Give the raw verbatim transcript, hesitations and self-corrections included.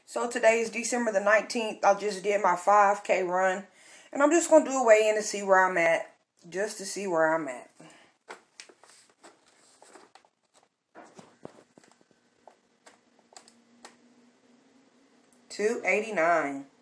So today is December the nineteenth. I just did my five K run. And I'm just going to do a weigh-in to see where I'm at. Just to see where I'm at. two eighty-nine.